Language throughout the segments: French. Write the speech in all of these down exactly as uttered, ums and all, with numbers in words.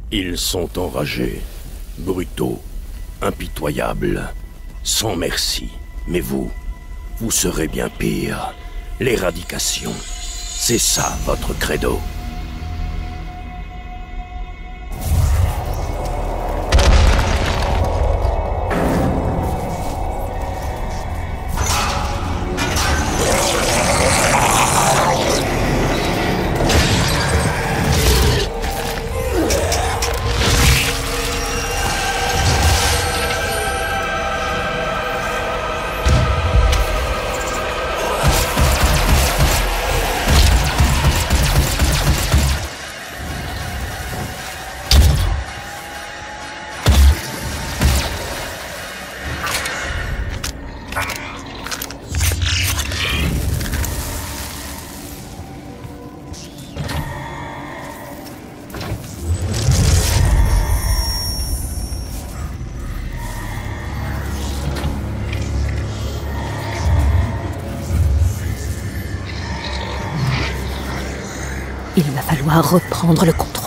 Ils sont enragés, brutaux, impitoyables, sans merci. Mais vous, vous serez bien pire. L'éradication, c'est ça votre credo. Il va falloir reprendre le contrôle.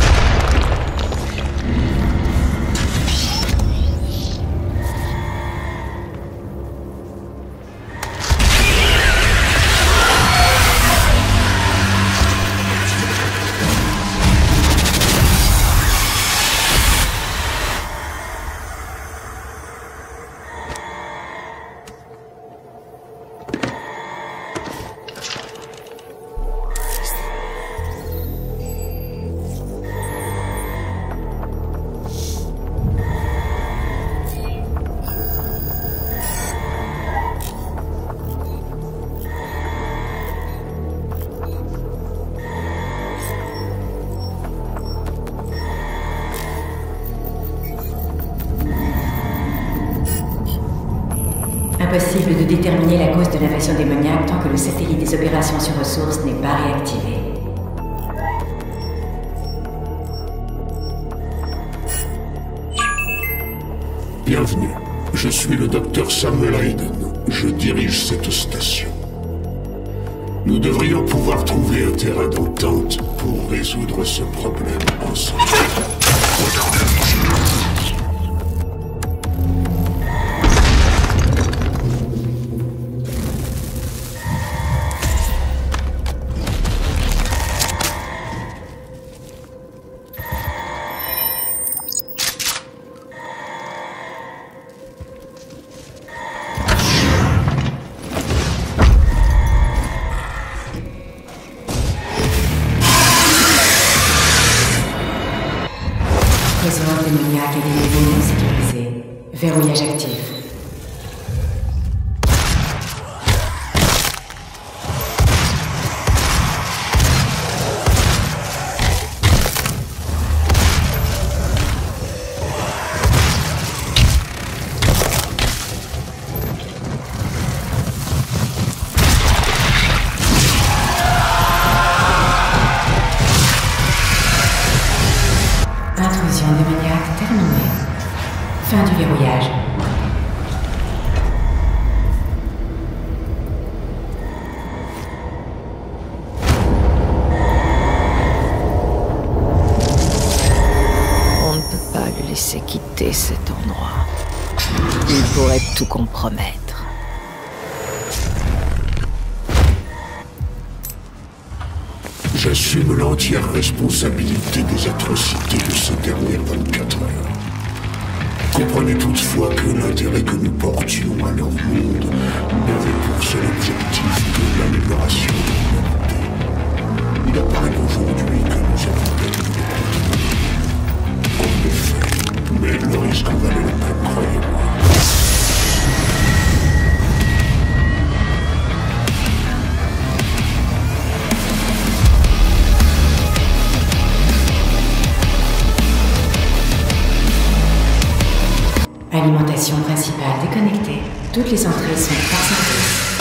Impossible de déterminer la cause de l'invasion démoniaque tant que le satellite des opérations sur ressources n'est pas réactivé. Bienvenue. Je suis le docteur Samuel Hayden. Je dirige cette station. Nous devrions pouvoir trouver un terrain d'entente pour résoudre ce problème ensemble. Présence démoniaque et des niveaux non sécurisés. Verrouillage actif. Intrusion démoniaque terminée. Fin du verrouillage. On ne peut pas le laisser quitter cet endroit. Il pourrait tout compromettre. J'assume l'entière responsabilité des atrocités de ces dernières vingt-quatre heures. Comprenez toutefois que l'intérêt que nous portions à leur monde n'avait pour seul objectif que l'amélioration de l'humanité. Il apparaît aujourd'hui que nous avons perdu le contrôle. En effet, mais le risque en valait la peine, croyez-moi. Alimentation principale déconnectée. Toutes les entrées sont hors service.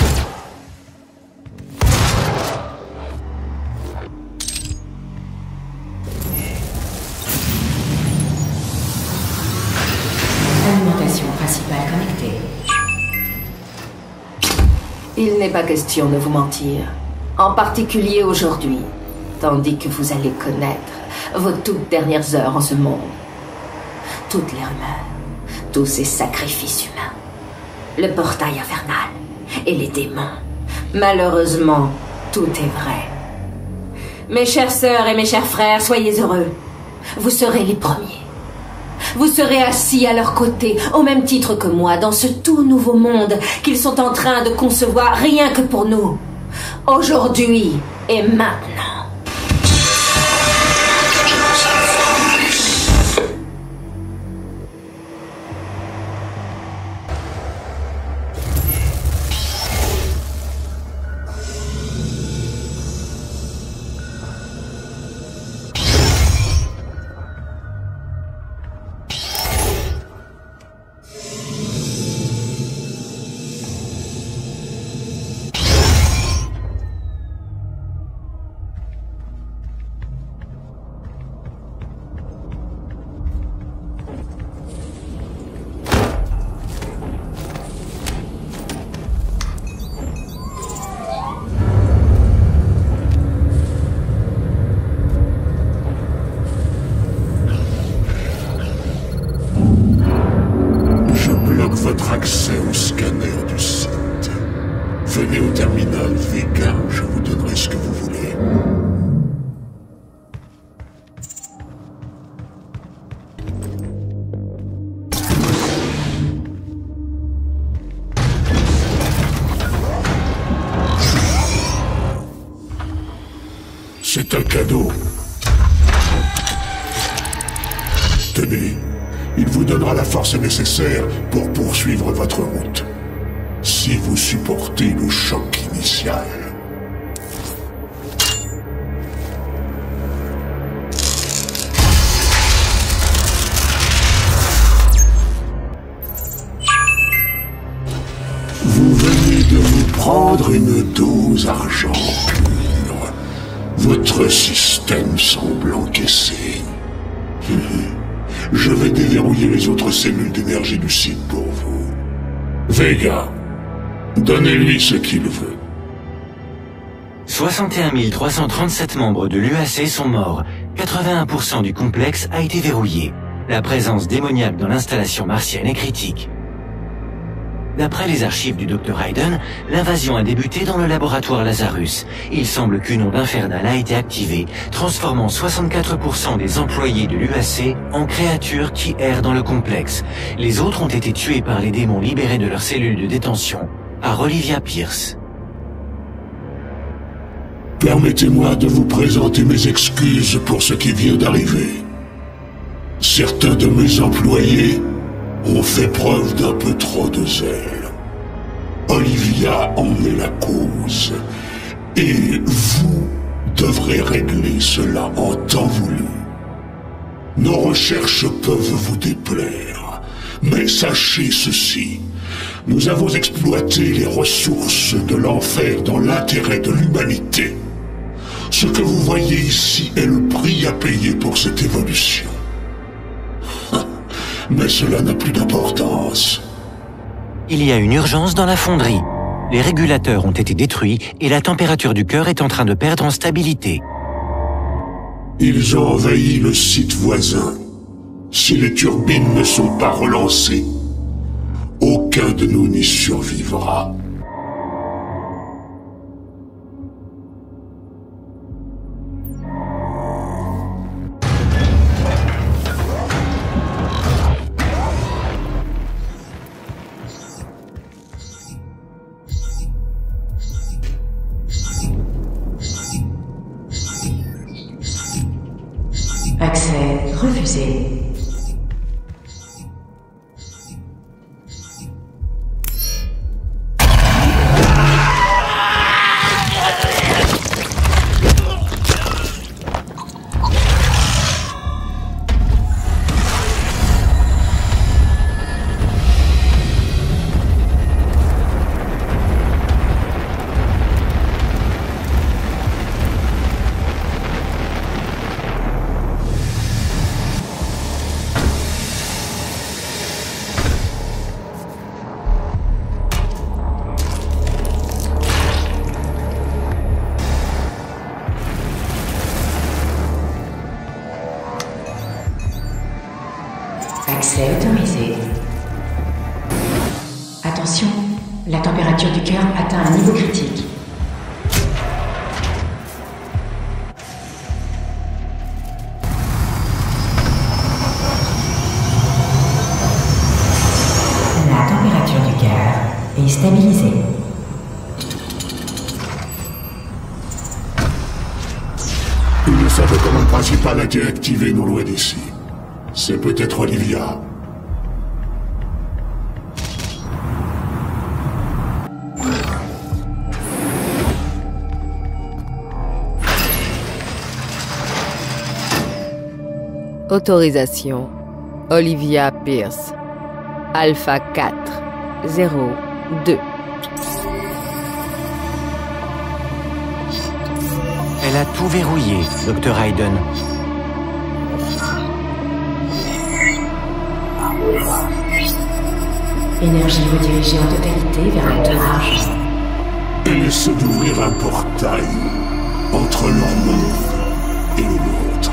Alimentation principale connectée. Il n'est pas question de vous mentir. En particulier aujourd'hui, tandis que vous allez connaître vos toutes dernières heures en ce monde. Toutes les rumeurs, tous ces sacrifices humains, le portail infernal et les démons. Malheureusement, tout est vrai. Mes chères sœurs et mes chers frères, soyez heureux. Vous serez les premiers. Vous serez assis à leur côté, au même titre que moi, dans ce tout nouveau monde qu'ils sont en train de concevoir rien que pour nous. Aujourd'hui et maintenant. Votre accès au scanner du site. Venez au terminal Vega, je vous donnerai ce que vous voulez. C'est un cadeau. Tenez. Il vous donnera la force nécessaire pour poursuivre votre route. Si vous supportez le choc initial. Vous venez de vous prendre une dose argent pur. Votre système semble encaisser. Je vais déverrouiller les autres cellules d'énergie du site pour vous. Vega, donnez-lui ce qu'il veut. soixante et un mille trois cent trente-sept membres de l'U A C sont morts. quatre-vingt-un pour cent du complexe a été verrouillé. La présence démoniaque dans l'installation martienne est critique. D'après les archives du docteur Hayden, l'invasion a débuté dans le laboratoire Lazarus. Il semble qu'une onde infernale a été activée, transformant soixante-quatre pour cent des employés de l'U A C en créatures qui errent dans le complexe. Les autres ont été tués par les démons libérés de leurs cellules de détention par Olivia Pierce. Permettez-moi de vous présenter mes excuses pour ce qui vient d'arriver. Certains de mes employés ont fait preuve d'un peu trop de zèle. Olivia en est la cause. Et vous devrez régler cela en temps voulu. Nos recherches peuvent vous déplaire, mais sachez ceci. Nous avons exploité les ressources de l'enfer dans l'intérêt de l'humanité. Ce que vous voyez ici est le prix à payer pour cette évolution. Mais cela n'a plus d'importance. Il y a une urgence dans la fonderie. Les régulateurs ont été détruits et la température du cœur est en train de perdre en stabilité. Ils ont envahi le site voisin. Si les turbines ne sont pas relancées, aucun de nous n'y survivra. Accès refusé. Accès autorisé. Attention, la température du cœur atteint un niveau critique. La température du cœur est stabilisée. Une sorte de commande principale a été activée non loin d'ici. C'est peut-être Olivia. Autorisation. Olivia Pierce. Alpha quatre zéro deux. Elle a tout verrouillé, docteur Hayden. Énergie redirigée en totalité vers la tour argent. Elle essaie d'ouvrir un portail entre leur monde et le nôtre.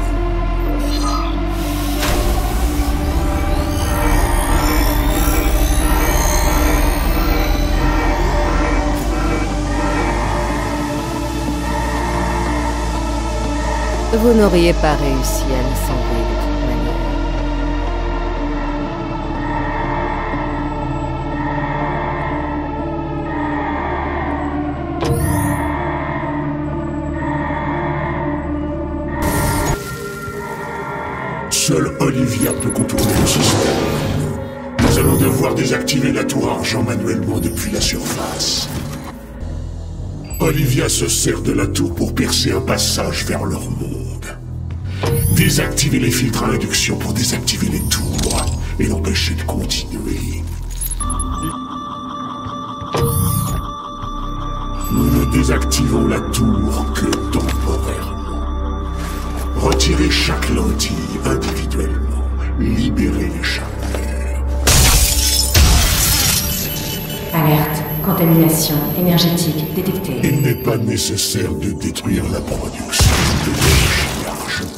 Vous n'auriez pas réussi à le sauver de toute manière. Seule Olivia peut contourner le système. Nous allons devoir désactiver la tour argent manuellement depuis la surface. Olivia se sert de la tour pour percer un passage vers leur monde. Désactiver les filtres à induction pour désactiver les tours et l'empêcher de continuer. Nous ne désactivons la tour que temporairement. Retirez chaque lentille individuellement. Libérez l'échappatoire. Alerte. Contamination énergétique détectée. Il n'est pas nécessaire de détruire la production de l'énergie d'argent.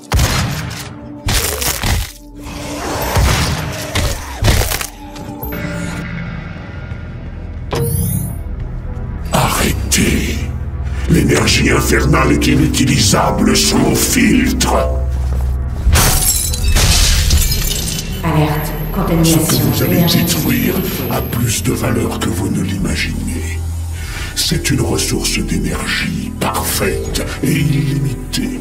Arrêtez! L'énergie infernale est inutilisable sous mon filtre. Alerte. Ce Contamination que vous allez énergétique détruire détectée. a plus de valeur que vous ne l'imaginez. C'est une ressource d'énergie parfaite et illimitée.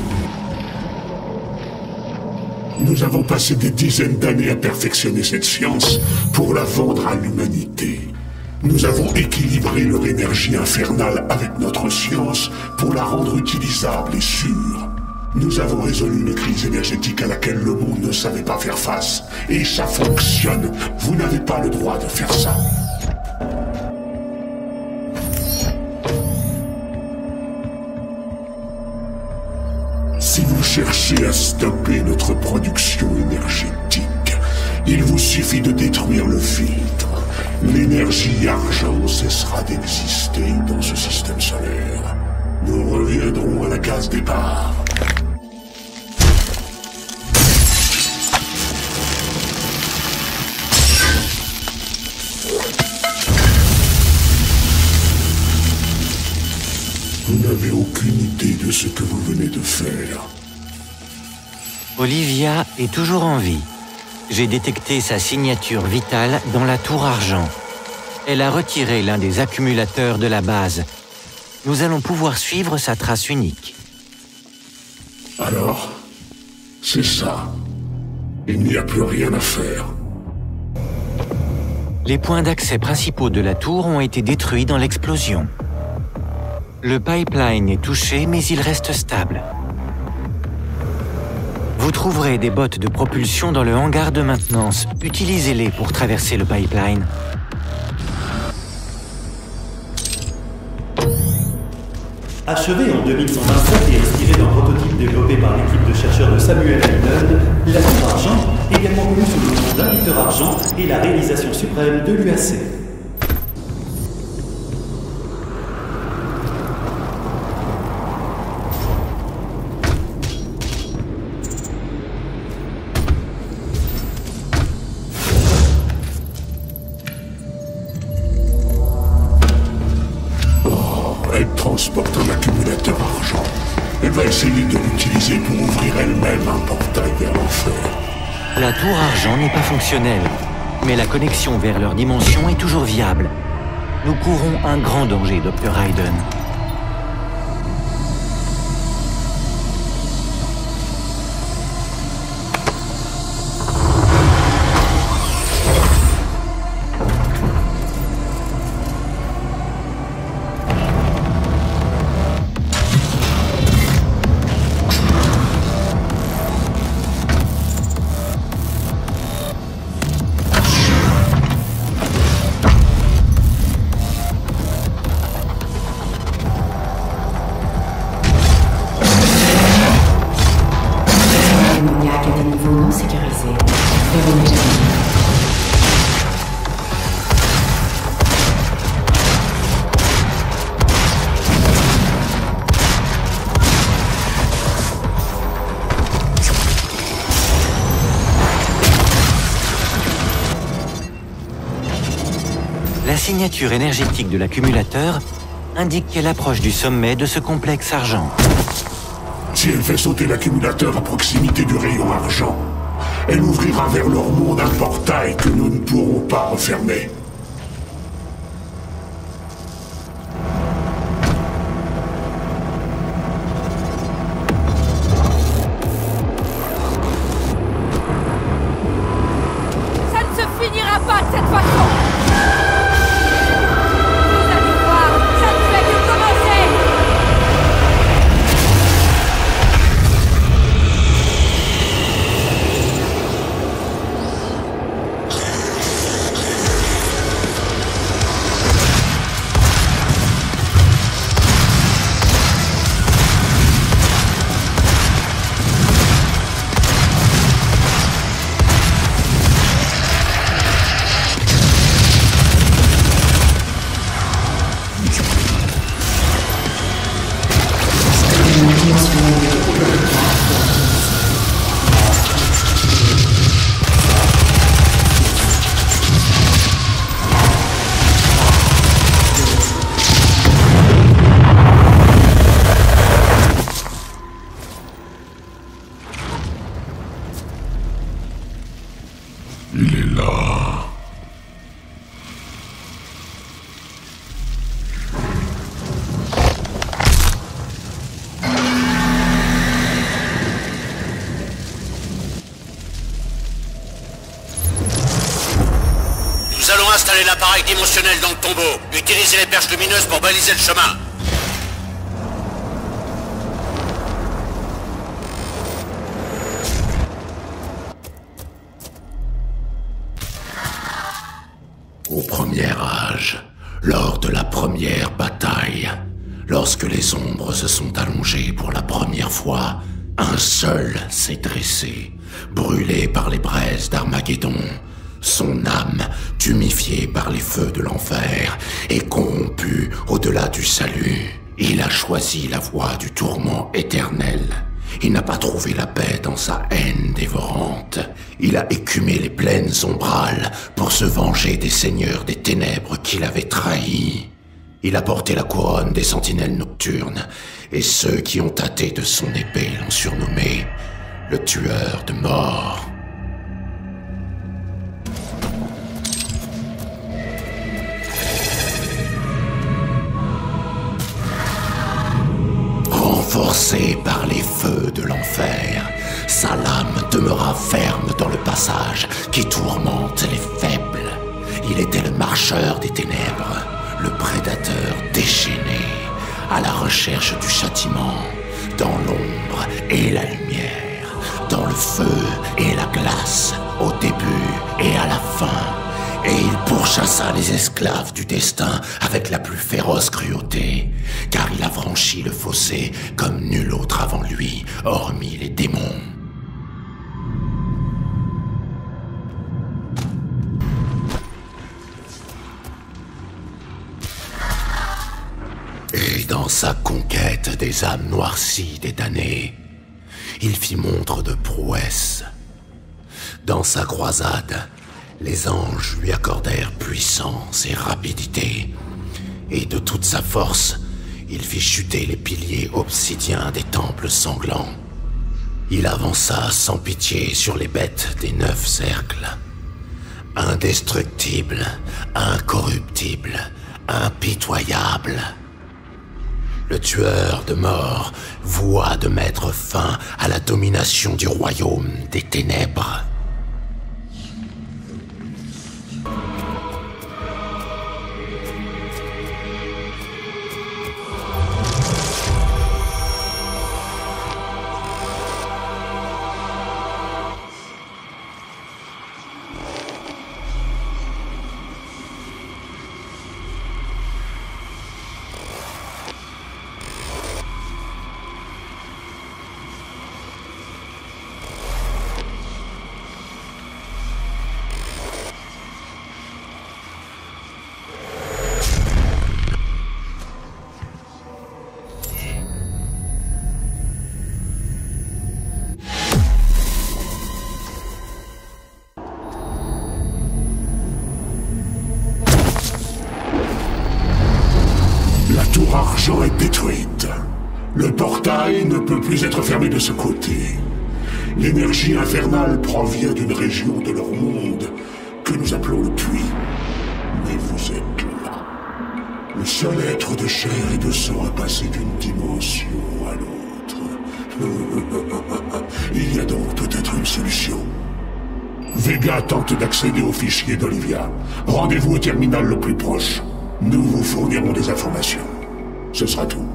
Nous avons passé des dizaines d'années à perfectionner cette science pour la vendre à l'humanité. Nous avons équilibré leur énergie infernale avec notre science pour la rendre utilisable et sûre. Nous avons résolu une crise énergétique à laquelle le monde ne savait pas faire face. Et ça fonctionne. Vous n'avez pas le droit de faire ça. Si vous cherchez à stopper notre production énergétique, il vous suffit de détruire le filtre. L'énergie argent cessera d'exister dans ce système solaire. Nous reviendrons à la case départ. Vous n'avez aucune idée de ce que vous venez de faire. Olivia est toujours en vie. J'ai détecté sa signature vitale dans la tour argent. Elle a retiré l'un des accumulateurs de la base. Nous allons pouvoir suivre sa trace unique. Alors, c'est ça. Il n'y a plus rien à faire. Les points d'accès principaux de la tour ont été détruits dans l'explosion. Le pipeline est touché, mais il reste stable. Vous trouverez des bottes de propulsion dans le hangar de maintenance. Utilisez-les pour traverser le pipeline. Achevée en deux mille cent vingt-sept et inspirée d'un prototype développé par l'équipe de chercheurs de Samuel Hayden, la tour argent, également connue sous le nom d'inducteur argent, est la réalisation suprême de l'U A C. transporte un accumulateur argent. Elle va essayer de l'utiliser pour ouvrir elle-même un portail vers l'enfer. La tour argent n'est pas fonctionnelle, mais la connexion vers leur dimension est toujours viable. Nous courons un grand danger, docteur Raiden. La signature énergétique de l'accumulateur indique qu'elle approche du sommet de ce complexe argent. Si elle fait sauter l'accumulateur à proximité du rayon argent, elle ouvrira vers leur monde un portail que nous ne pourrons pas refermer. Ça ne se finira pas de cette façon! Il est là. Nous allons installer l'appareil dimensionnel dans le tombeau. Utilisez les perches lumineuses pour baliser le chemin. Au premier âge, lors de la première bataille, lorsque les ombres se sont allongées pour la première fois, un seul s'est dressé, brûlé par les braises d'Armageddon, son âme tumifiée par les feux de l'enfer et corrompue au-delà du salut. Il a choisi la voie du tourment éternel. Il n'a pas trouvé la paix dans sa haine dévorante. Il a écumé les plaines ombrales pour se venger des seigneurs des ténèbres qu'il avait trahis. Il a porté la couronne des sentinelles nocturnes, et ceux qui ont tâté de son épée l'ont surnommé le tueur de mort. Renforcé par les feux de l'enfer, sa lame demeura ferme dans le passage qui tourmente les faibles. Il était le marcheur des ténèbres, le prédateur déchaîné, à la recherche du châtiment, dans l'ombre et la lumière, dans le feu et la glace, au début et à la fin. Et il pourchassa les esclaves du destin avec la plus féroce cruauté, car il a franchi le fossé comme nul autre avant lui, hormis les démons. Et dans sa conquête des âmes noircies des damnés, il fit montre de prouesse. Dans sa croisade, les anges lui accordèrent puissance et rapidité, et de toute sa force, il fit chuter les piliers obsidiens des temples sanglants. Il avança sans pitié sur les bêtes des neuf cercles. Indestructible, incorruptible, impitoyable. Le tueur de mort voua de mettre fin à la domination du royaume des ténèbres. La tour argent est détruite. Le portail ne peut plus être fermé de ce côté. L'énergie infernale provient d'une région de leur monde que nous appelons le puits. Mais vous êtes là. Le seul être de chair et de sang a passé d'une dimension à l'autre. Il y a donc peut-être une solution. Vega tente d'accéder au fichier d'Olivia. Rendez-vous au terminal le plus proche. Nous vous fournirons des informations. Ce sera tout.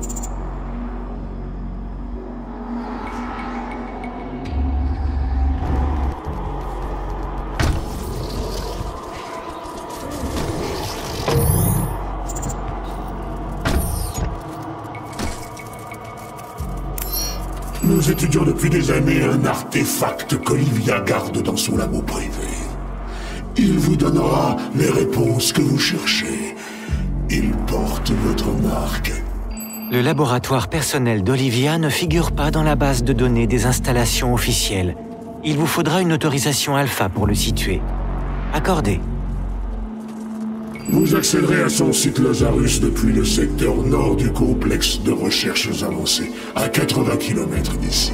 Nous étudions depuis des années un artefact qu'Olivia garde dans son labo privé. Il vous donnera les réponses que vous cherchez. Il porte votre marque. Le laboratoire personnel d'Olivia ne figure pas dans la base de données des installations officielles. Il vous faudra une autorisation alpha pour le situer. Accordé. Vous accéderez à son site Lazarus depuis le secteur nord du complexe de recherches avancées, à quatre-vingts kilomètres d'ici.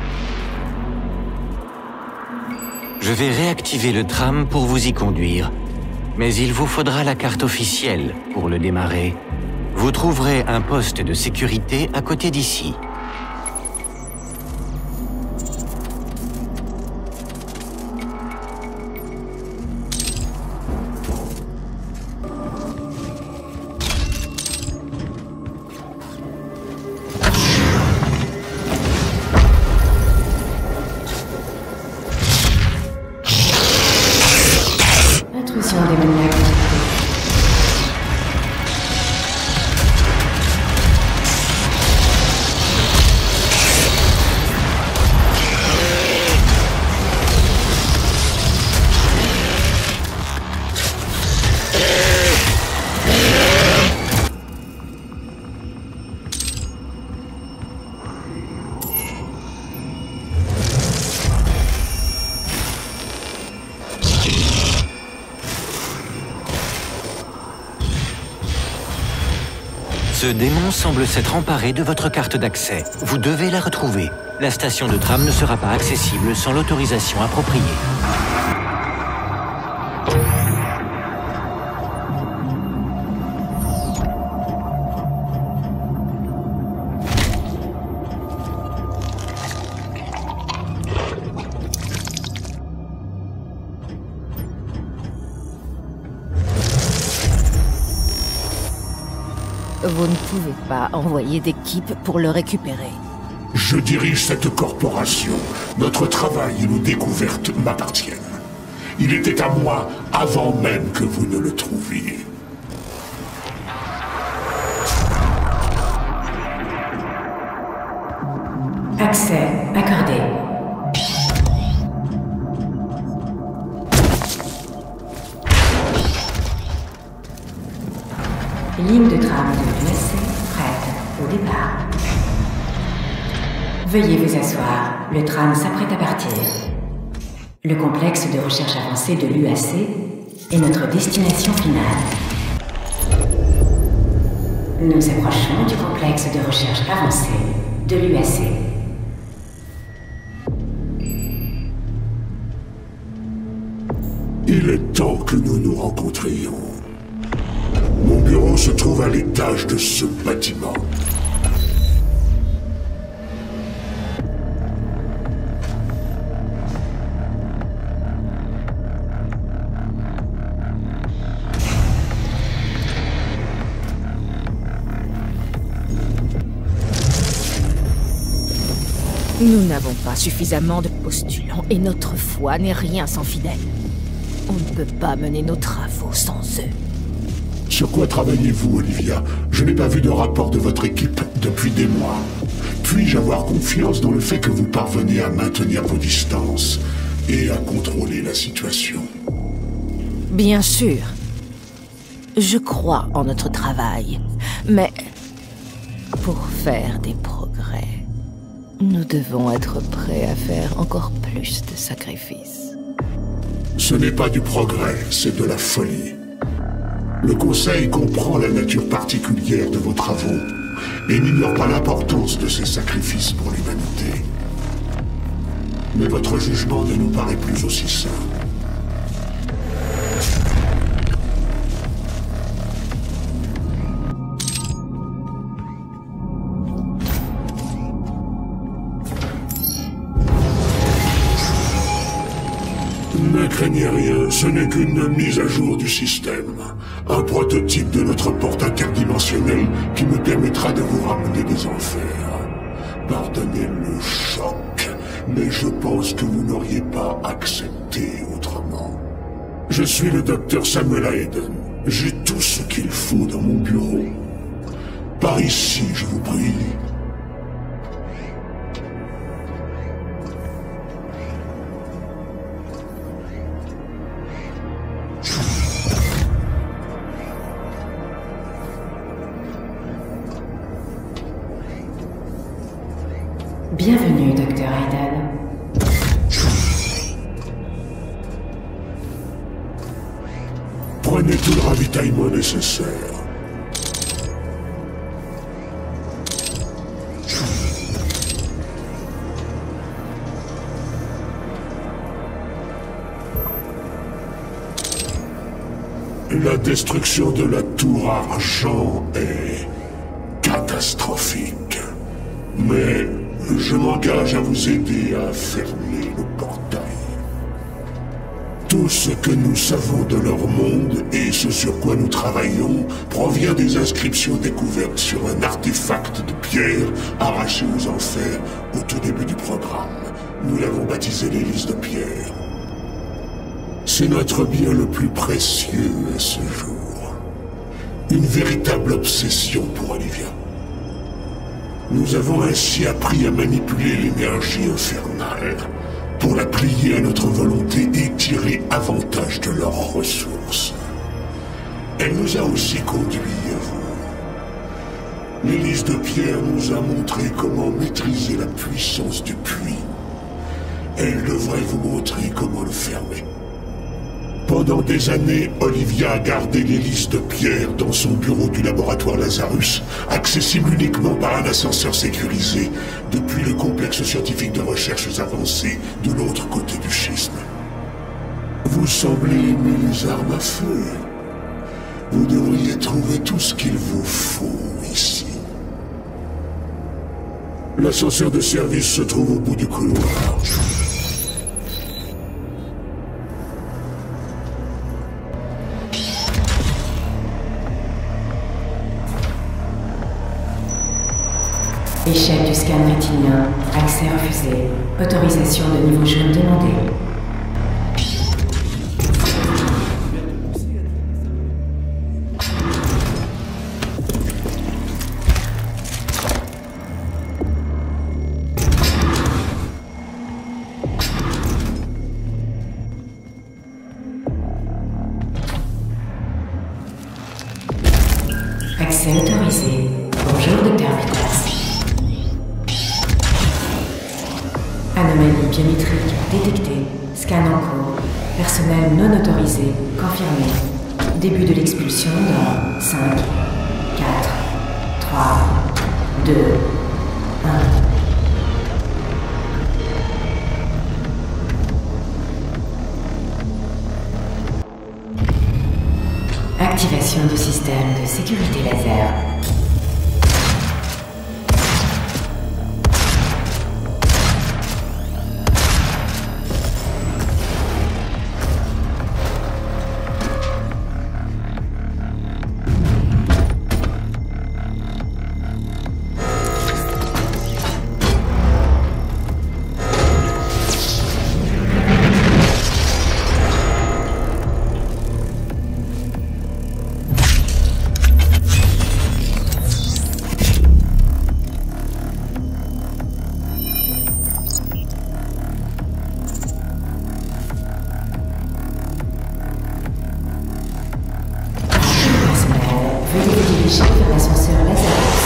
Je vais réactiver le tram pour vous y conduire. Mais il vous faudra la carte officielle pour le démarrer. Vous trouverez un poste de sécurité à côté d'ici. Intrusion démoniaque. Ce démon semble s'être emparé de votre carte d'accès. Vous devez la retrouver. La station de tram ne sera pas accessible sans l'autorisation appropriée. Vous ne pouvez pas envoyer d'équipe pour le récupérer. Je dirige cette corporation. Notre travail et nos découvertes m'appartiennent. Il était à moi avant même que vous ne le trouviez. Accès accordé. Ligne de tram de l'U S C prête au départ. Veuillez vous asseoir, le tram s'apprête à partir. Le complexe de recherche avancée de l'U A C est notre destination finale. Nous approchons du complexe de recherche avancée de l'U A C. Il est temps que nous nous rencontrions. Mon bureau se trouve à l'étage de ce bâtiment. Nous n'avons pas suffisamment de postulants et notre foi n'est rien sans fidèles. On ne peut pas mener nos travaux sans eux. Sur quoi travaillez-vous, Olivia? Je n'ai pas vu de rapport de votre équipe depuis des mois. Puis-je avoir confiance dans le fait que vous parvenez à maintenir vos distances et à contrôler la situation? Bien sûr. Je crois en notre travail, mais pour faire des progrès, nous devons être prêts à faire encore plus de sacrifices. Ce n'est pas du progrès, c'est de la folie. Le Conseil comprend la nature particulière de vos travaux et n'ignore pas l'importance de ces sacrifices pour l'humanité. Mais votre jugement ne nous paraît plus aussi sain. Ne craignez rien, ce n'est qu'une mise à jour du système. Un prototype de notre porte interdimensionnelle qui me permettra de vous ramener des enfers. Pardonnez le choc, mais je pense que vous n'auriez pas accepté autrement. Je suis le docteur Samuel Hayden. J'ai tout ce qu'il faut dans mon bureau. Par ici, je vous prie. Bienvenue, docteur Hayden. Prenez tout le ravitaillement nécessaire. La destruction de la tour Argent est catastrophique. Mais je m'engage à vous aider à fermer le portail. Tout ce que nous savons de leur monde et ce sur quoi nous travaillons provient des inscriptions découvertes sur un artefact de pierre arraché aux enfers au tout début du programme. Nous l'avons baptisé l'hélice de pierre. C'est notre bien le plus précieux à ce jour. Une véritable obsession pour Olivia. Nous avons ainsi appris à manipuler l'énergie infernale pour la plier à notre volonté et tirer avantage de leurs ressources. Elle nous a aussi conduits à vous. L'hélice de pierre nous a montré comment maîtriser la puissance du puits. Elle devrait vous montrer comment le fermer. Pendant des années, Olivia a gardé l'hélice de pierre dans son bureau du laboratoire Lazarus, accessible uniquement par un ascenseur sécurisé depuis le complexe scientifique de recherches avancées de l'autre côté du schisme. Vous semblez aimer les armes à feu. Vous devriez trouver tout ce qu'il vous faut ici. L'ascenseur de service se trouve au bout du couloir. Échec du scan rétinien. Accès refusé. Autorisation de niveau jaune demandée. Accès autorisé. Bonjour, docteur Peters. Anomalie biométrique détectée. Scan en cours. Personnel non autorisé. Confirmé. Début de l'expulsion dans cinq, quatre, trois, deux, un. Activation du système de sécurité laser. Veuillez vous diriger vers l'ascenseur Lazarus.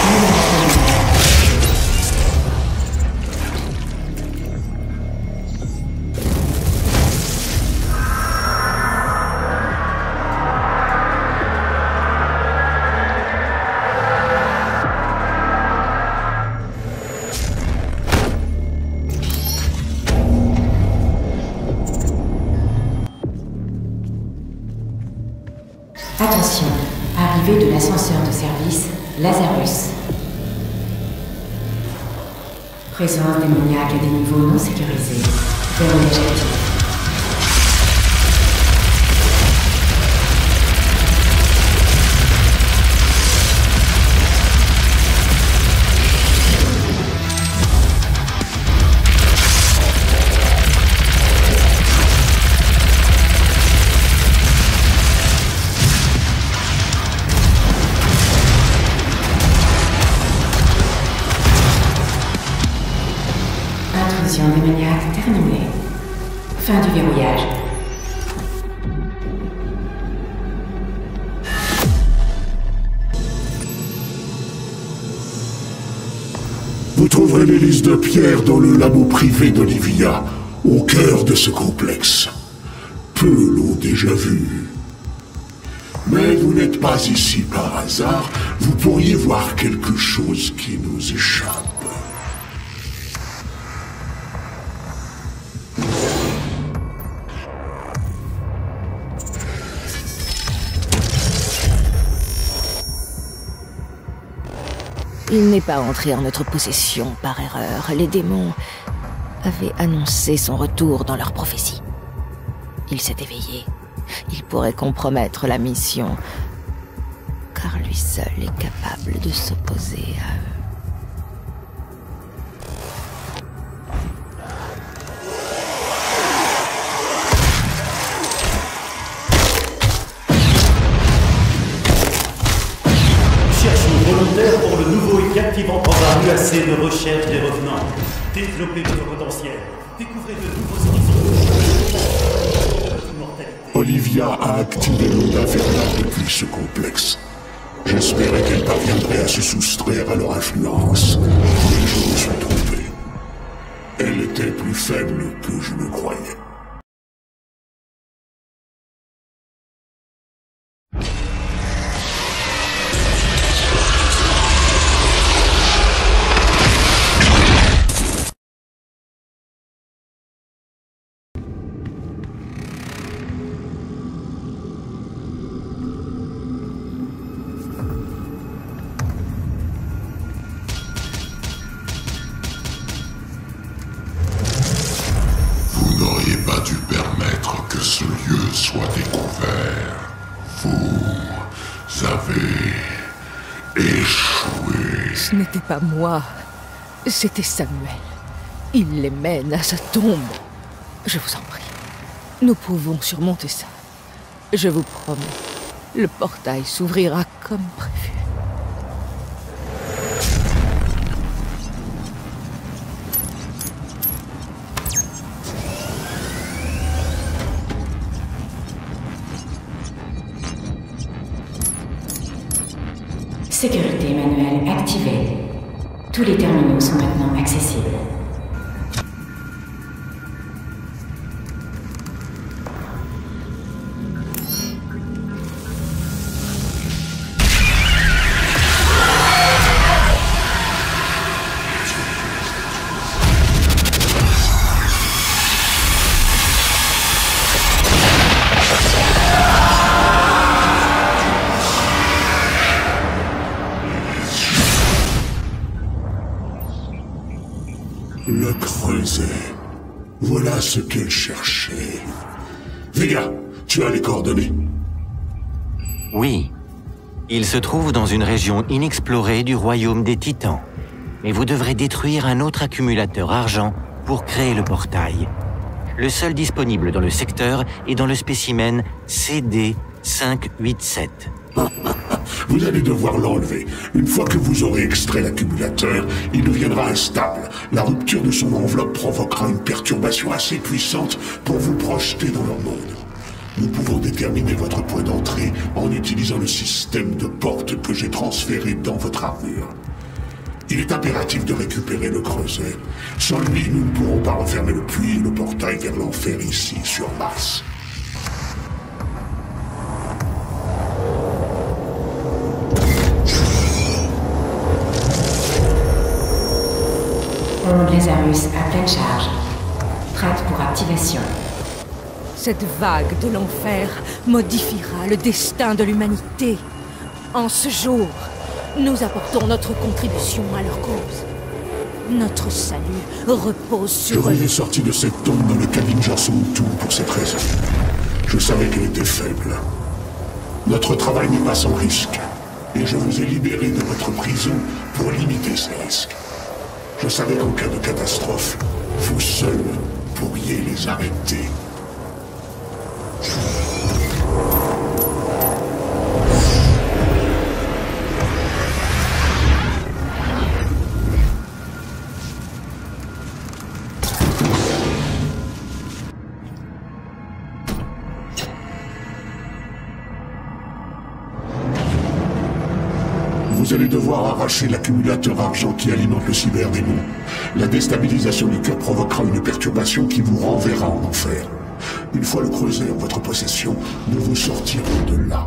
Attention, arrivée de l'ascenseur de service Lazarus. Présence démoniaque à des niveaux non sécurisés. Verrouillage actif. Intrusion démoniaque terminée. Fin du verrouillage. Vous trouverez l'hélice de pierre dans le labo privé d'Olivia, au cœur de ce complexe. Peu l'ont déjà vu. Mais vous n'êtes pas ici par hasard, vous pourriez voir quelque chose qui nous échappe. Il n'est pas entré en notre possession par erreur. Les démons avaient annoncé son retour dans leur prophétie. Il s'est éveillé. Il pourrait compromettre la mission, car lui seul est capable de s'opposer à eux. Volontaire pour le nouveau et captivant programme U A C de recherche des revenants. Développez votre potentiel. Découvrez de nouveaux horizons. Olivia a activé l'onde infernale depuis ce complexe. J'espérais qu'elle parviendrait à se soustraire à leur influence, mais je me suis trompé. Elle était plus faible que je le croyais. Pas dû permettre que ce lieu soit découvert. Vous avez échoué. Ce n'était pas moi, c'était Samuel. Il les mène à sa tombe. Je vous en prie, nous pouvons surmonter ça. Je vous promets, le portail s'ouvrira comme prévu. Sécurité manuelle activée. Tous les terminaux sont maintenant accessibles. Voilà ce qu'elle cherchait. Vega, tu as les coordonnées? Oui. Il se trouve dans une région inexplorée du royaume des Titans. Mais vous devrez détruire un autre accumulateur argent pour créer le portail. Le seul disponible dans le secteur est dans le spécimen C D cinq huit sept. Vous allez devoir l'enlever. Une fois que vous aurez extrait l'accumulateur, il deviendra instable. La rupture de son enveloppe provoquera une perturbation assez puissante pour vous projeter dans leur monde. Nous pouvons déterminer votre point d'entrée en utilisant le système de porte que j'ai transféré dans votre armure. Il est impératif de récupérer le creuset. Sans lui, nous ne pourrons pas refermer le puits et le portail vers l'enfer ici, sur Mars. Onde Lazarus à pleine charge. Prête pour activation. Cette vague de l'enfer modifiera le destin de l'humanité. En ce jour, nous apportons notre contribution à leur cause. Notre salut repose sur... Je vous ai sorti de cette tombe dans le cabine Janson-Hutu pour cette raison. Je savais qu'elle était faible. Notre travail n'est pas sans risque. Et je vous ai libéré de votre prison pour limiter ces risques. Je savais qu'en cas de catastrophe, vous seuls pourriez les arrêter. Vous allez devoir arracher l'accumulateur argent qui alimente le cyberdémon. La déstabilisation du cœur provoquera une perturbation qui vous renverra en enfer. Une fois le creuset en votre possession, nous vous sortirons de là.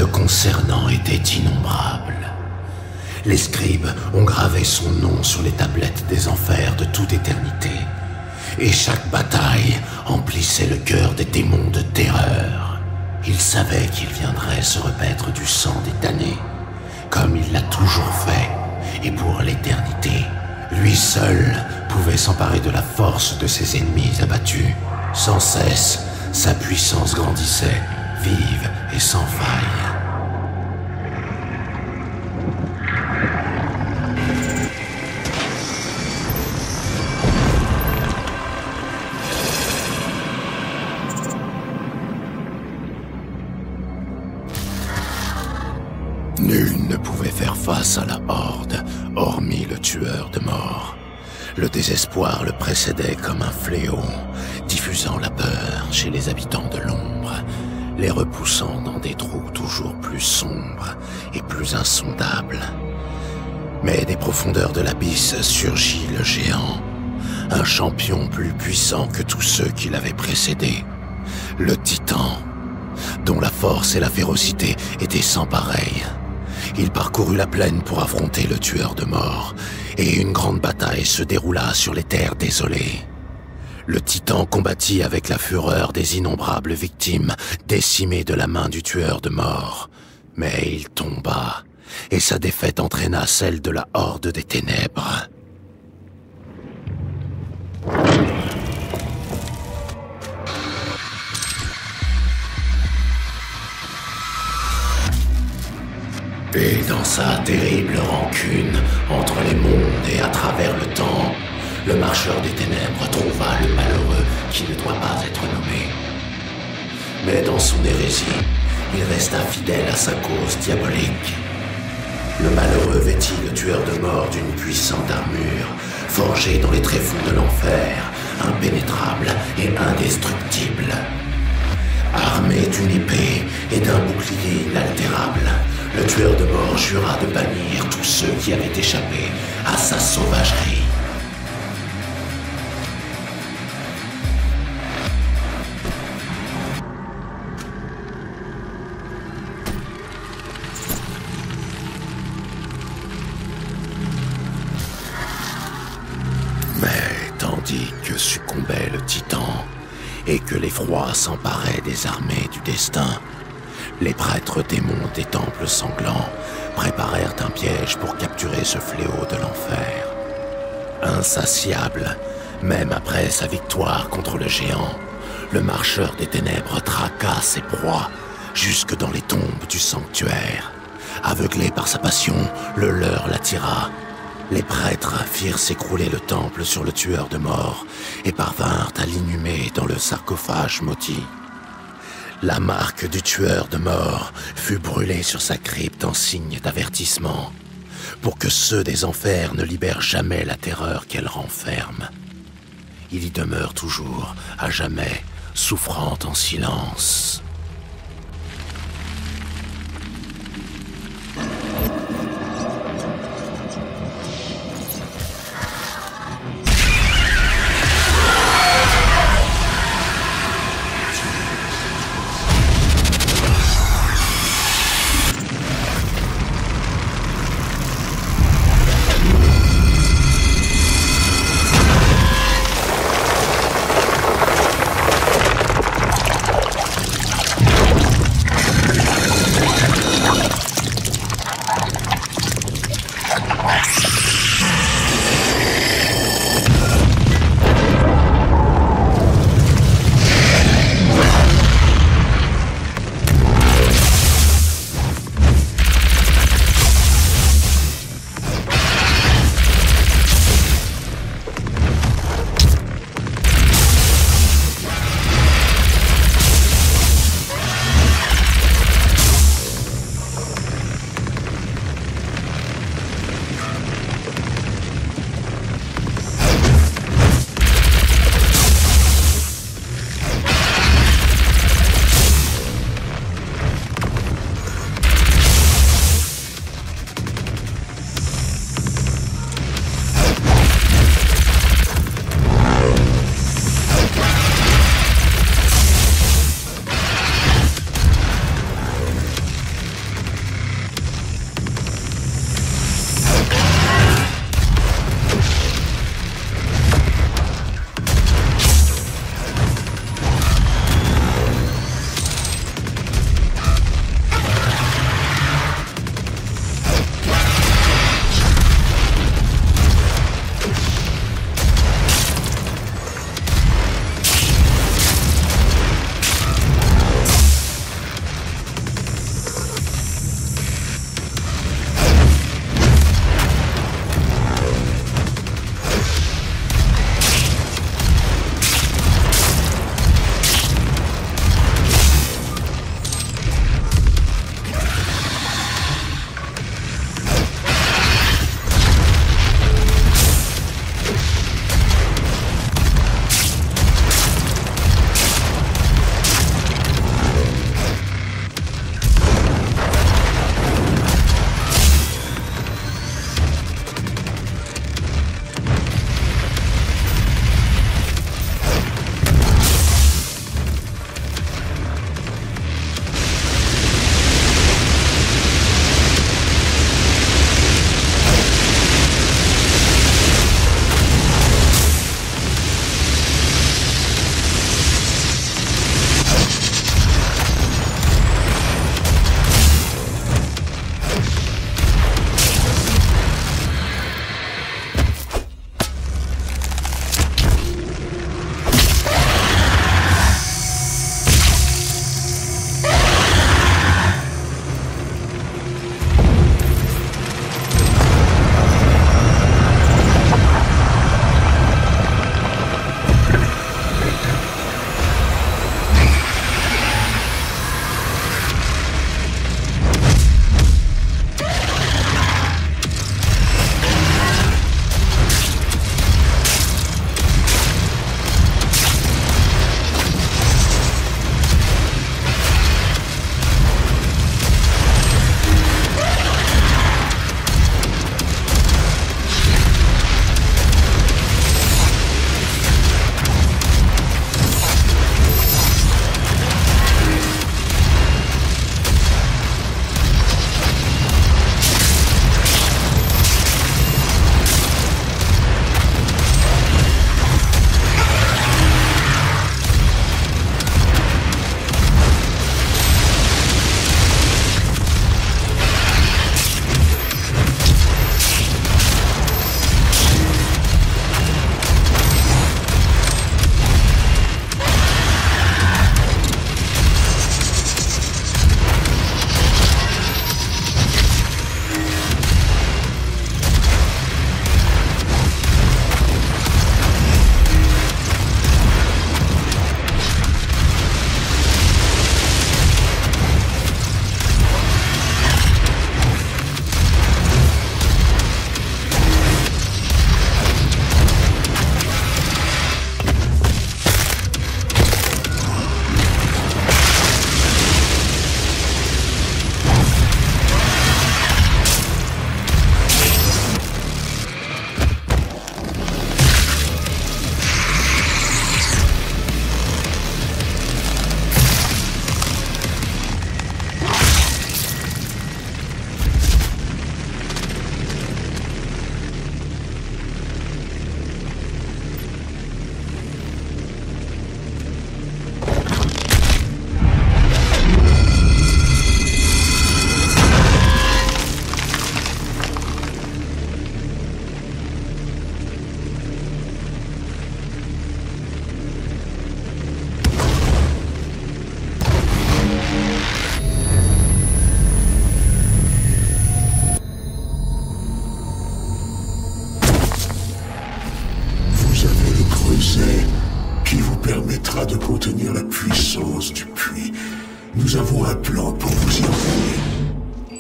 concernant étaient innombrables. Les scribes ont gravé son nom sur les tablettes des enfers de toute éternité, et chaque bataille emplissait le cœur des démons de terreur. Il savait qu'il viendrait se repaître du sang des damnés, comme il l'a toujours fait, et pour l'éternité. Lui seul pouvait s'emparer de la force de ses ennemis abattus. Sans cesse, sa puissance grandissait, vive et sans faille. Nul ne pouvait faire face à la Horde, hormis le tueur de mort. Le désespoir le précédait comme un fléau, diffusant la peur chez les habitants de l'ombre, les repoussant dans des trous toujours plus sombres et plus insondables. Mais des profondeurs de l'abysse surgit le géant, un champion plus puissant que tous ceux qui l'avaient précédé, le Titan, dont la force et la férocité étaient sans pareil. Il parcourut la plaine pour affronter le tueur de mort, et une grande bataille se déroula sur les terres désolées. Le Titan combattit avec la fureur des innombrables victimes décimées de la main du tueur de mort. Mais il tomba, et sa défaite entraîna celle de la Horde des Ténèbres. Et dans sa terrible rancune, entre les mondes et à travers le temps, le marcheur des ténèbres trouva le malheureux qui ne doit pas être nommé. Mais dans son hérésie, il resta fidèle à sa cause diabolique. Le malheureux vêtit le tueur de mort d'une puissante armure, forgée dans les tréfonds de l'enfer, impénétrable et indestructible. Armé d'une épée et d'un bouclier inaltérable, le tueur de mort jura de bannir tous ceux qui avaient échappé à sa sauvagerie. Mais tandis que succombait le Titan et que l'effroi s'emparait des armées du destin, les prêtres démons des temples sanglants préparèrent un piège pour capturer ce fléau de l'enfer. Insatiable, même après sa victoire contre le géant, le marcheur des ténèbres traqua ses proies jusque dans les tombes du sanctuaire. Aveuglé par sa passion, le leur l'attira. Les prêtres firent s'écrouler le temple sur le tueur de mort et parvinrent à l'inhumer dans le sarcophage maudit. La marque du tueur de mort fut brûlée sur sa crypte en signe d'avertissement, pour que ceux des enfers ne libèrent jamais la terreur qu'elle renferme. Il y demeure toujours, à jamais, souffrant en silence.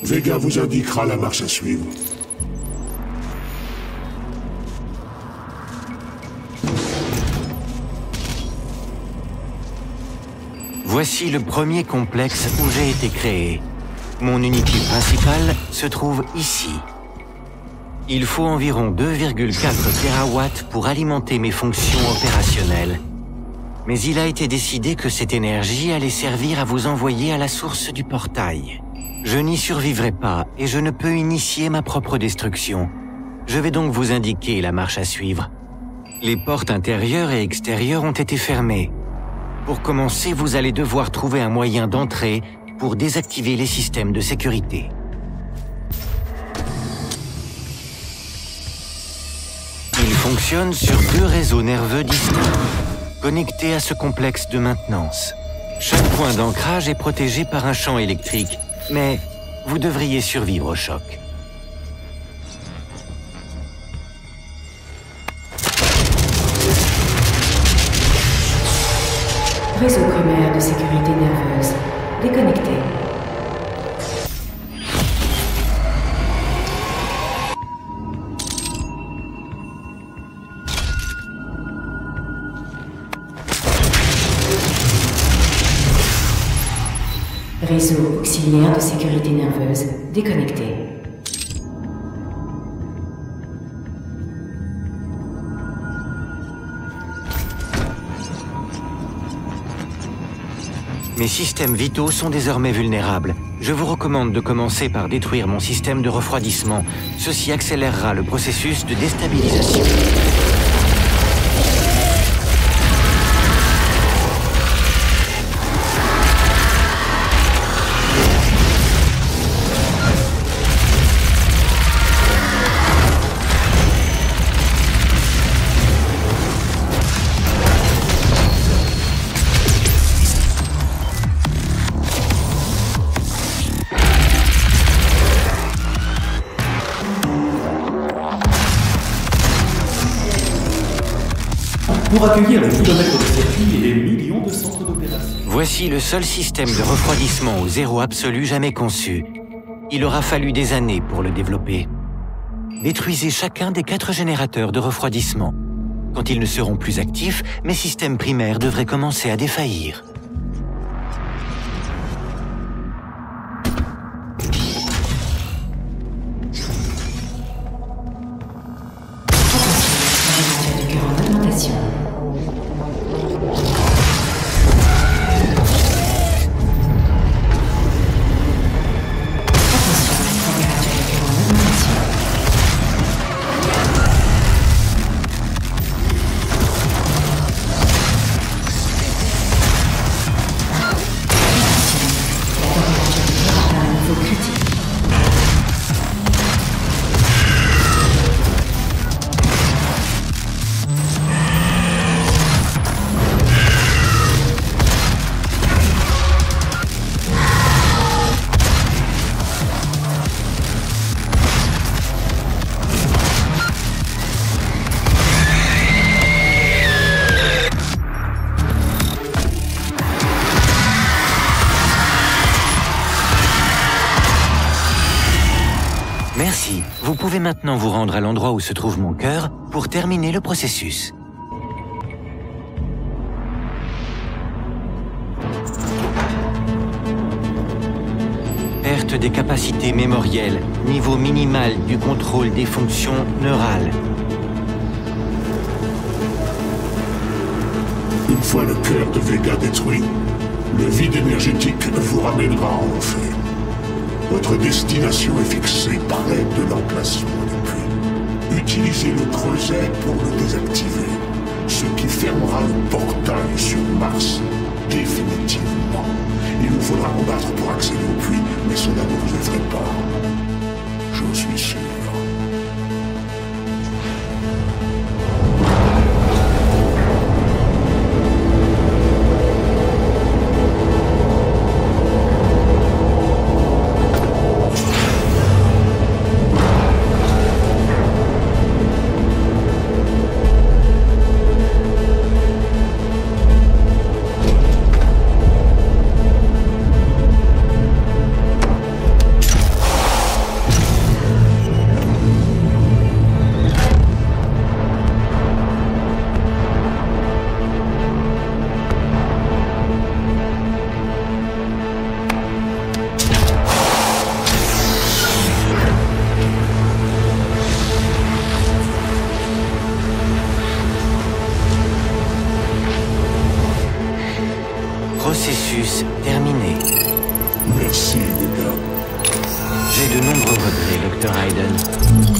Vega vous indiquera la marche à suivre. Voici le premier complexe où j'ai été créé. Mon unité principale se trouve ici. Il faut environ deux virgule quatre térawatts pour alimenter mes fonctions opérationnelles. Mais il a été décidé que cette énergie allait servir à vous envoyer à la source du portail. Je n'y survivrai pas et je ne peux initier ma propre destruction. Je vais donc vous indiquer la marche à suivre. Les portes intérieures et extérieures ont été fermées. Pour commencer, vous allez devoir trouver un moyen d'entrer pour désactiver les systèmes de sécurité. Il fonctionne sur deux réseaux nerveux distincts, connectés à ce complexe de maintenance. Chaque point d'ancrage est protégé par un champ électrique, mais vous devriez survivre au choc. Réseau primaire de sécurité nerveuse. Déconnecté. Réseau auxiliaire de sécurité nerveuse. Déconnecté. Mes systèmes vitaux sont désormais vulnérables. Je vous recommande de commencer par détruire mon système de refroidissement. Ceci accélérera le processus de déstabilisation. Pour accueillir les kilomètres de circuit et les millions de centres d'opération. Voici le seul système de refroidissement au zéro absolu jamais conçu. Il aura fallu des années pour le développer. Détruisez chacun des quatre générateurs de refroidissement. Quand ils ne seront plus actifs, mes systèmes primaires devraient commencer à défaillir. Merci. Vous pouvez maintenant vous rendre à l'endroit où se trouve mon cœur pour terminer le processus. Perte des capacités mémorielles, niveau minimal du contrôle des fonctions neurales. Une fois le cœur de Vega détruit, le vide énergétique vous ramènera en enfer. Votre destination est fixée par l'aide de l'emplacement du puits. Utilisez le creuset pour le désactiver, ce qui fermera le portail sur Mars définitivement. Il vous faudra combattre pour accéder au puits, mais cela ne vous effraie pas. J'en suis sûr. J'ai de nombreux regrets, docteur Hayden.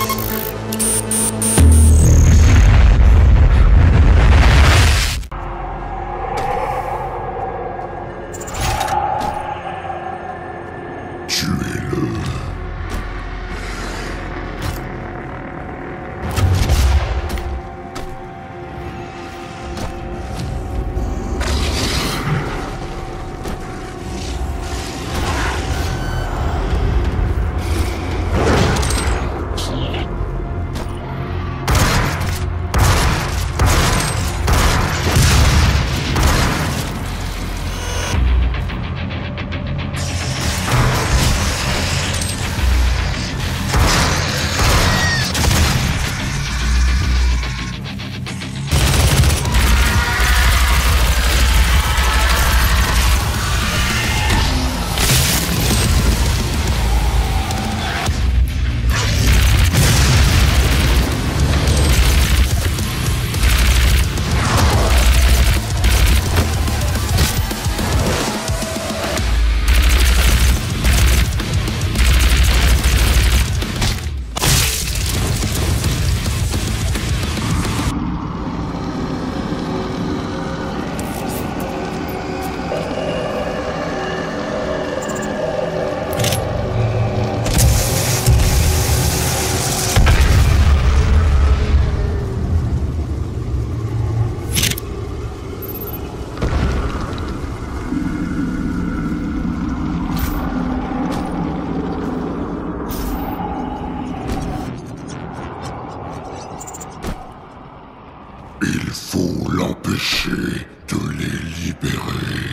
Il faut l'empêcher de les libérer.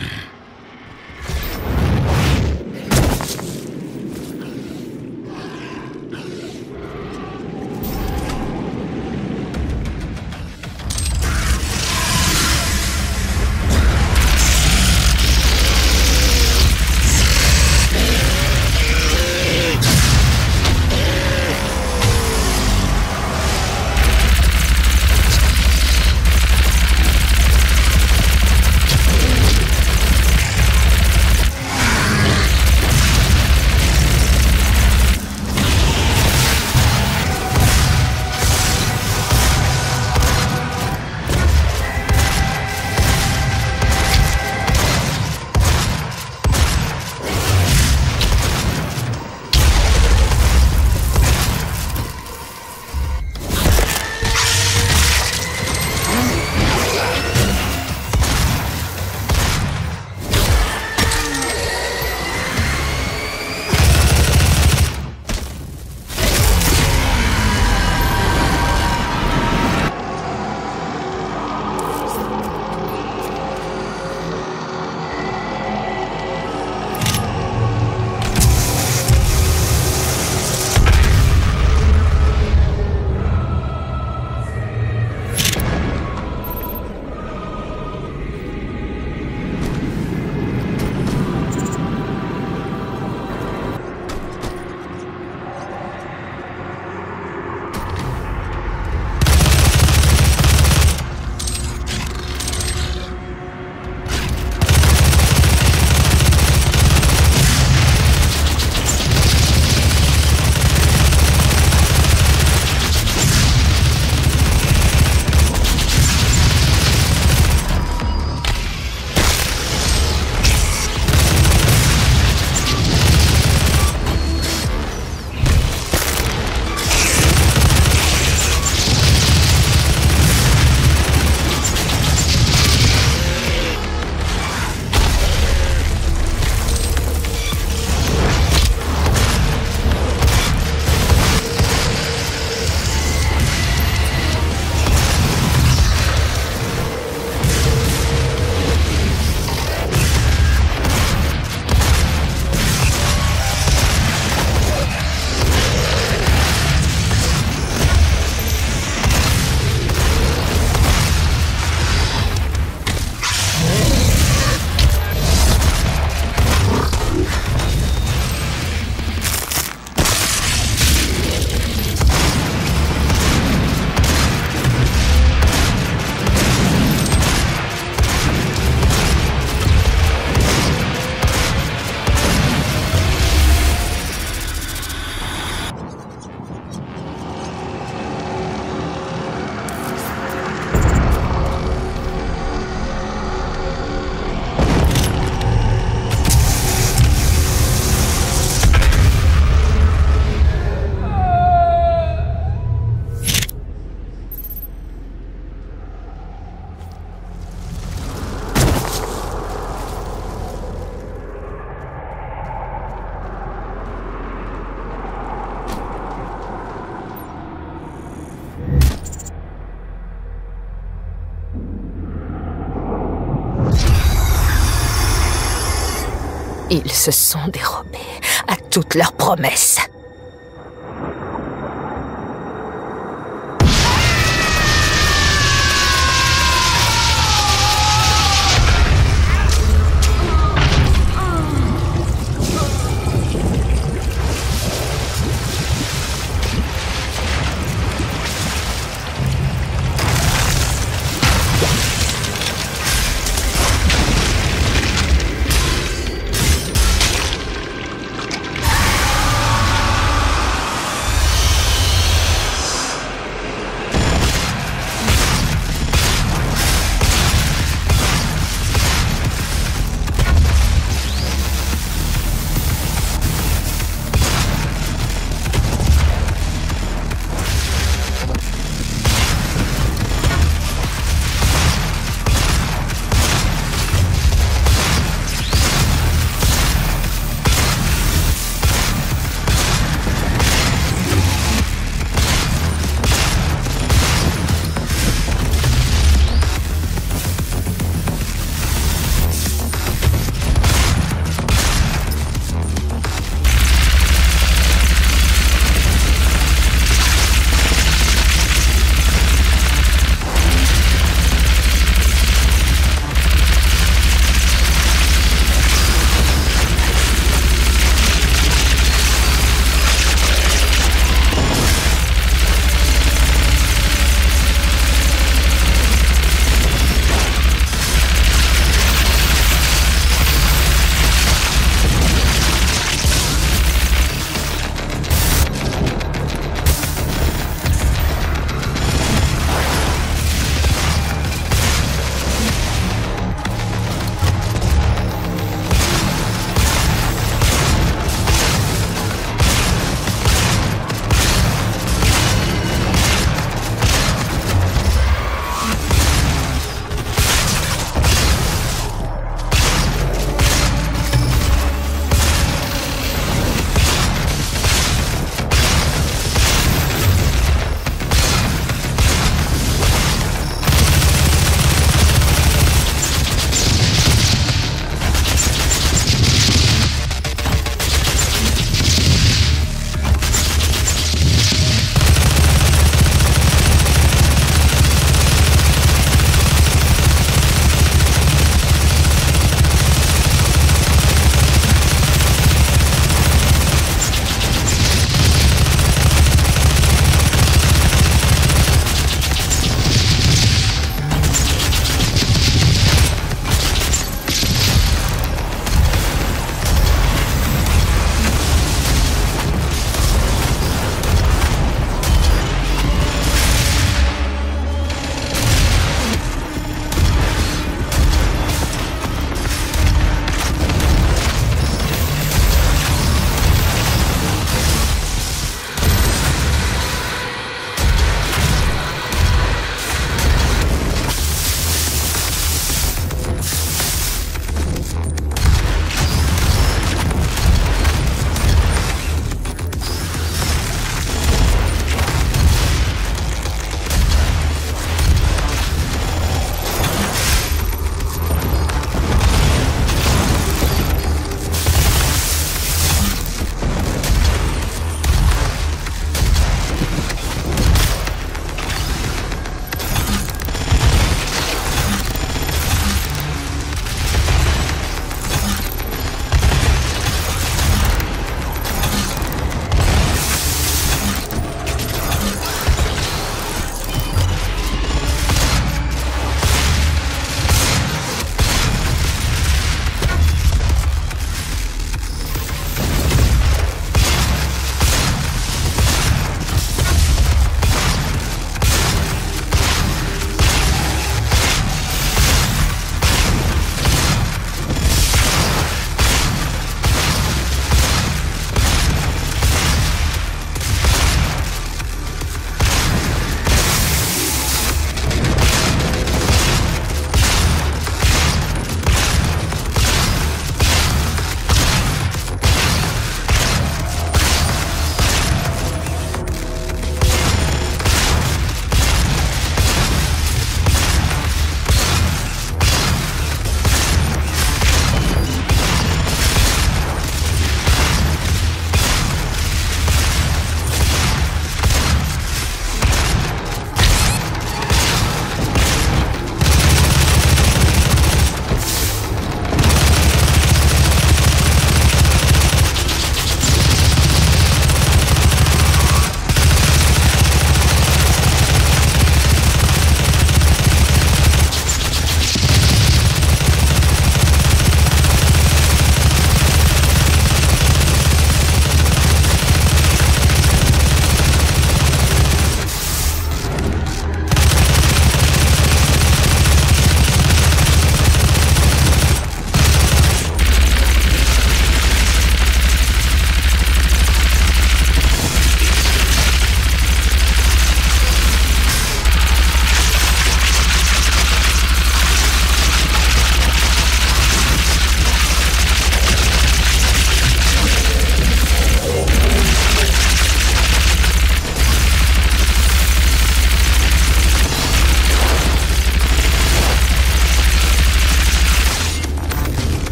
Ils se sont dérobés à toutes leurs promesses.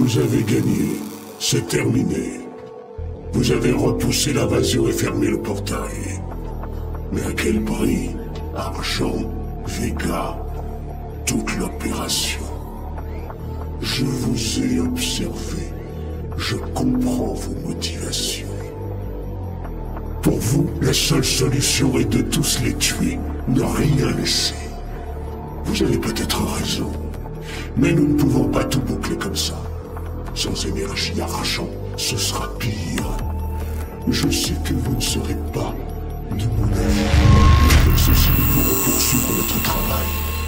Vous avez gagné. C'est terminé. Vous avez repoussé l'invasion et fermé le portail. Mais à quel prix? Argent, Vega, toute l'opération. Je vous ai observé. Je comprends vos motivations. Pour vous, la seule solution est de tous les tuer, ne rien laisser. Vous avez peut-être raison, mais nous ne pouvons pas tout boucler comme ça. Sans énergie arrachant, ce sera pire. Je sais que vous ne serez pas de mon avis. Mais ceci nous pourrons poursuivre notre travail.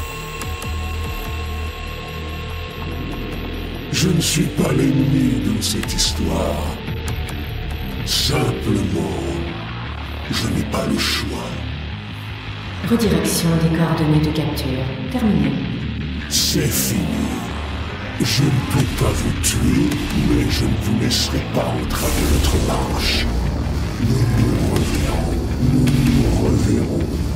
Je ne suis pas l'ennemi dans cette histoire. Simplement, je n'ai pas le choix. Redirection des coordonnées de capture. Terminé. C'est fini. Je ne peux pas vous tuer, mais je ne vous laisserai pas entraver notre marche. Nous nous reverrons. Nous nous reverrons.